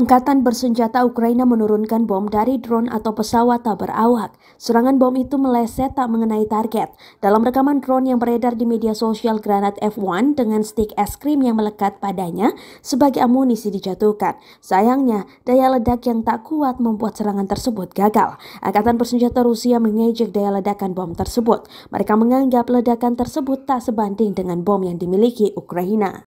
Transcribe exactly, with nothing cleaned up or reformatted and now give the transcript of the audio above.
Angkatan bersenjata Ukraina menurunkan bom dari drone atau pesawat tak berawak. Serangan bom itu meleset tak mengenai target. Dalam rekaman drone yang beredar di media sosial, granat F satu dengan stik es krim yang melekat padanya sebagai amunisi dijatuhkan. Sayangnya, daya ledak yang tak kuat membuat serangan tersebut gagal. Angkatan bersenjata Rusia mengejek daya ledakan bom tersebut. Mereka menganggap ledakan tersebut tak sebanding dengan bom yang dimiliki Ukraina.